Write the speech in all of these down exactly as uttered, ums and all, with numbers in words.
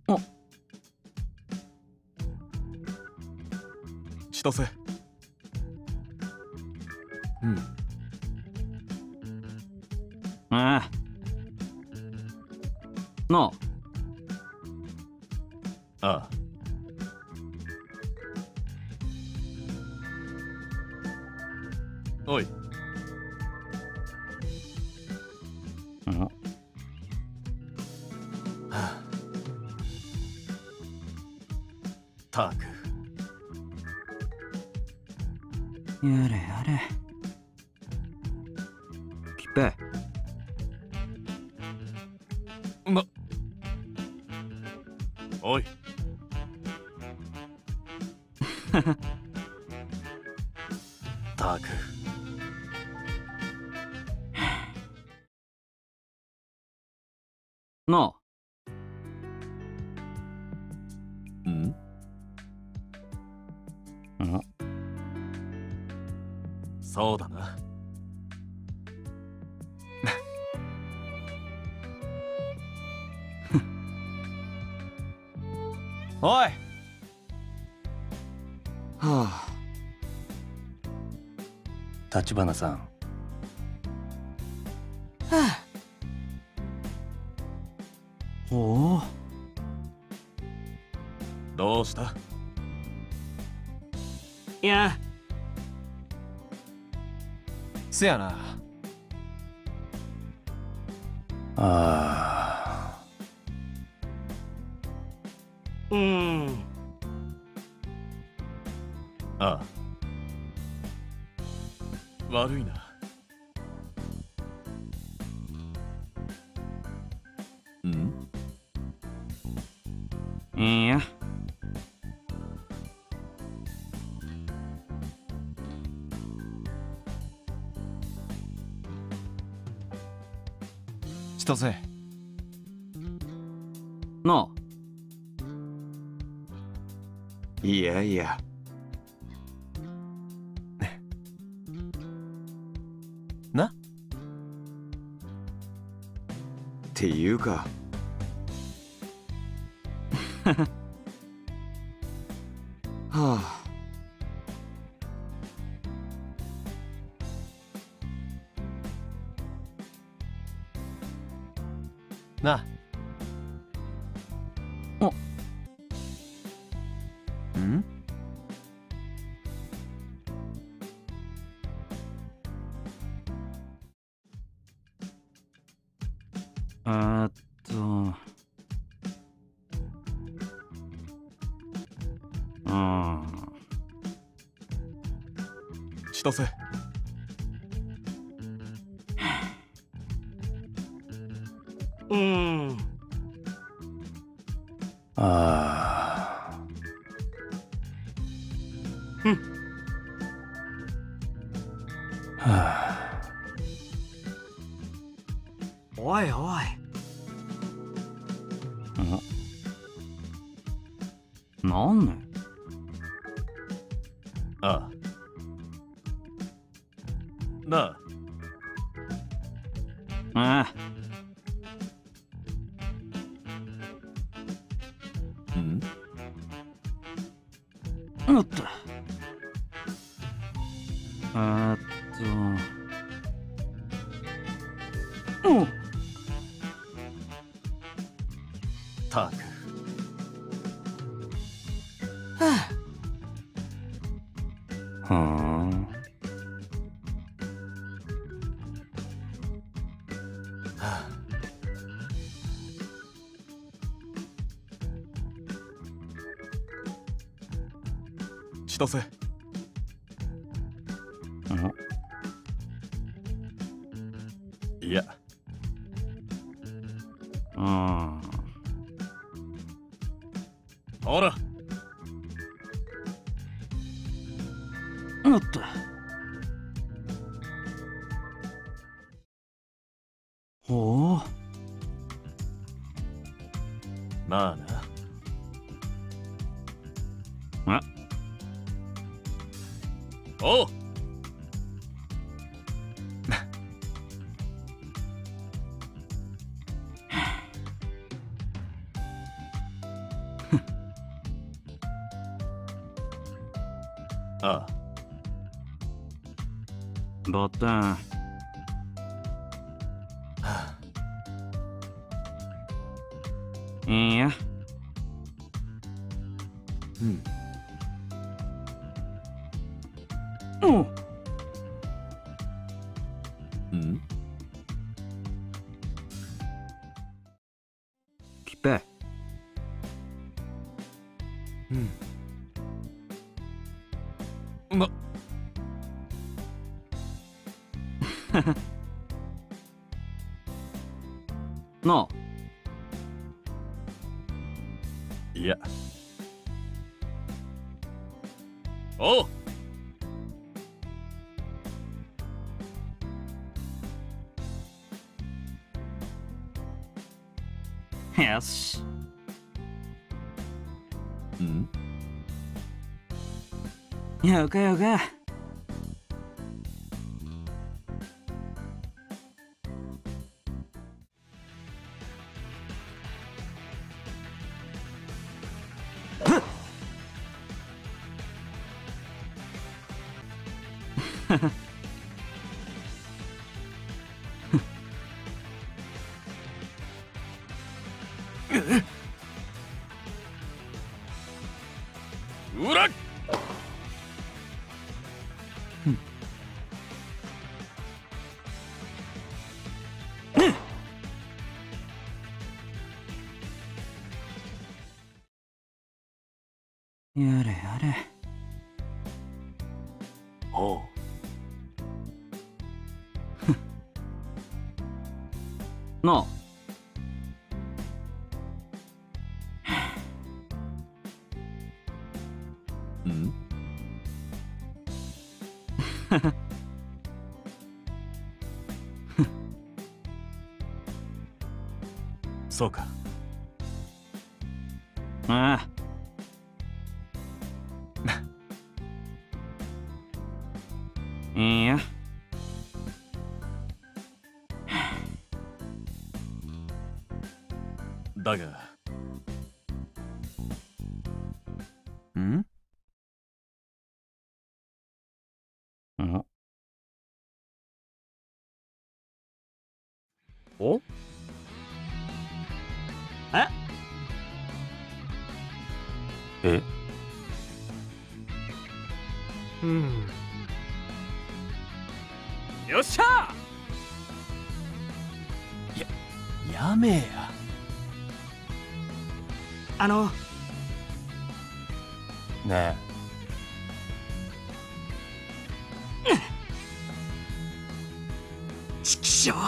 あ、 千歳。うん。 ああ。なああ。おい。 あ。ん。 たく。 やれやれ。ピペ。 ま。おい。たく。 なうん。 あ。ん。 そうだな。おい。はあ。 立花さん。 はあ。おお。 どうした？ いや。 せやな。ああ。 うーん。 ああ。悪いな。うん？ いや。 千歳。 なあ。 いやいや。な？っていうか。はあ。な。 お。 ん？ えーっと。うん。 千歳。 うーん。 ああ。 ふん。 はあ。 おいおい。ん？なんね？ ああ。なあ。 ああ。 うん？ おっと。えーっと。おっ。 たく。 はあ。はあ。 はあ。千歳。いや。 うん。 ほら。 おっと。ほう。 まあな。 あ。 おう。 ボタン。いいや。 うんおう。 うんピペ。 うんまの。 いやおうよし。 うんよかよか。 うらっやれやれ。 おうの。 うんそうかああ。いいや。 だがんお。 おええうんよっしゃやめえやあの。 ねちきしょう。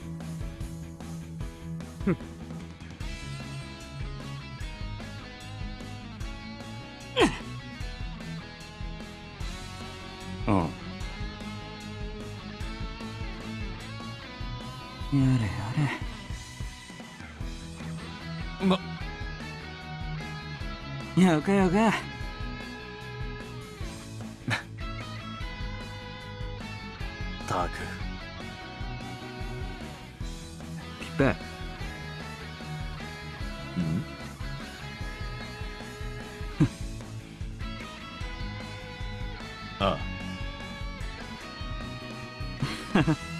えうんやれやまれ。よかよか。 たくピペ。 うんああ